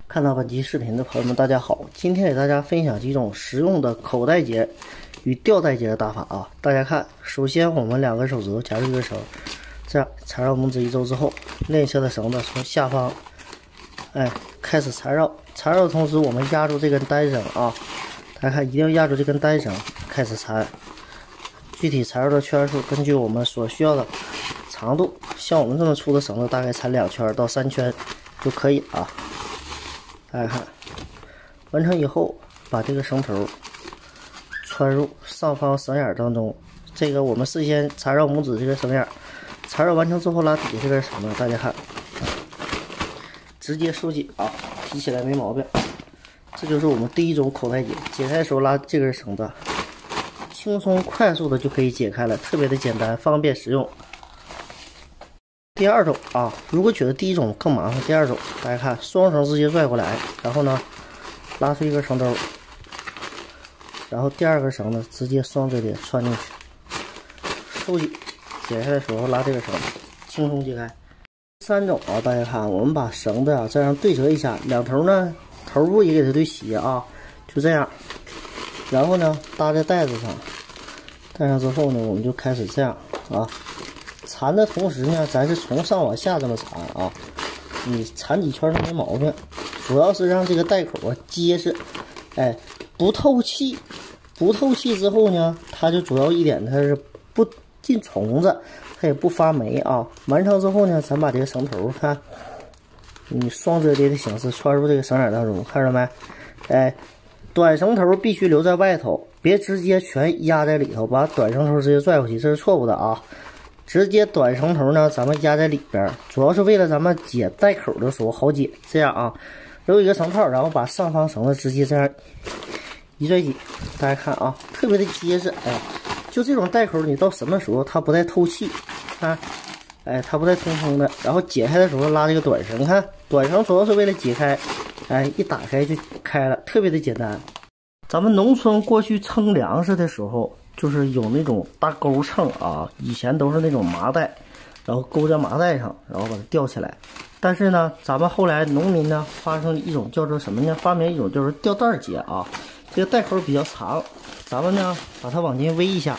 看到本期视频的朋友们，大家好！今天给大家分享几种实用的口袋结与吊带结的打法啊！大家看，首先我们两个手指头夹住一根绳，这样缠绕拇指一周之后，另一侧的绳子从下方，开始缠绕。缠绕的同时，我们压住这根单绳啊！大家看，一定要压住这根单绳，开始缠。具体缠绕的圈数根据我们所需要的长度，像我们这么粗的绳子，大概缠2圈到3圈就可以啊。大家看，完成以后，把这个绳头穿入上方绳眼当中。这个我们事先缠绕拇指这个绳眼，缠绕完成之后拉底下这根绳子，大家看，直接收紧啊，提起来没毛病。这就是我们第一种口袋结，解开的时候拉这根绳子，轻松快速的就可以解开了，特别的简单，方便实用。第二种啊，如果觉得第一种更麻烦，第二种大家看，双绳直接拽过来，然后呢，拉出一根绳兜，然后第二根绳子直接双折叠穿进去，收紧，解开的时候拉这个绳子，轻松解开。第三种啊，大家看，我们把绳子啊这样对折一下，两头呢头部也给它对齐啊，就这样，然后呢搭在带子上，带上之后呢，我们就开始这样啊。缠的同时呢，咱是从上往下这么缠啊，你缠几圈都没毛病，主要是让这个带口啊结实，不透气。不透气之后呢，它就主要一点，它是不进虫子，它也不发霉啊。完成之后呢，咱把这个绳头看，你双折叠的形式穿入这个绳眼当中，看着没？短绳头必须留在外头，别直接全压在里头，把短绳头直接拽回去，这是错误的啊。直接短绳头呢，咱们压在里边，主要是为了咱们解带口的时候好解。这样啊，留一个绳套，然后把上方绳子直接这样一拽紧，大家看啊，特别的结实。就这种带口，你到什么时候它不带透气啊？它不带通风的。然后解开的时候拉这个短绳，看短绳主要是为了解开，一打开就开了，特别的简单。咱们农村过去称粮食的时候，就是有那种大钩秤啊，以前都是那种麻袋，然后勾在麻袋上，然后把它吊起来。但是呢，咱们后来农民呢发生一种叫做什么呢？发明一种就是吊带结啊，这个带口比较长，咱们呢把它往进围一下，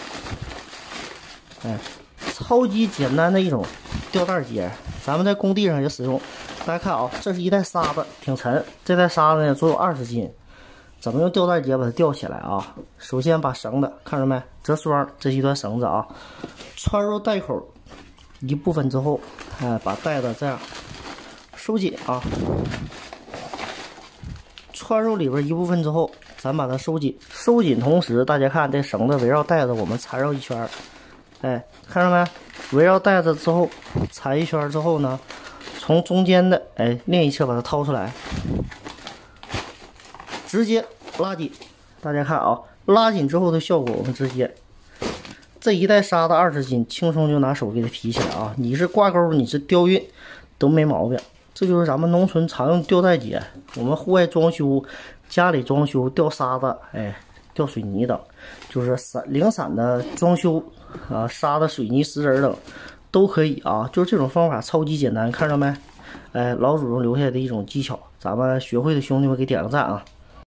超级简单的一种吊带结，咱们在工地上也使用。大家看啊，这是一袋沙子，挺沉，这袋沙子呢足有20斤。怎么用吊带结把它吊起来啊？首先把绳子看着没，折双，这是一段绳子啊，穿入带口一部分之后，把带子这样收紧啊，穿入里边一部分之后，咱把它收紧。收紧同时，大家看这绳子围绕带子我们缠绕一圈，看着没？围绕带子之后缠一圈之后呢，从中间的另一侧把它掏出来。直接拉紧，大家看啊，拉紧之后的效果，我们直接这一袋沙子20斤，轻松就拿手给它提起来啊！你是挂钩，你是吊运，都没毛病。这就是咱们农村常用吊带结。我们户外装修、家里装修吊沙子，吊水泥等，就是零散的装修啊，沙子、水泥、石子等都可以啊。就是这种方法超级简单，看着没？老祖宗留下来的一种技巧，咱们学会的兄弟们给点个赞啊！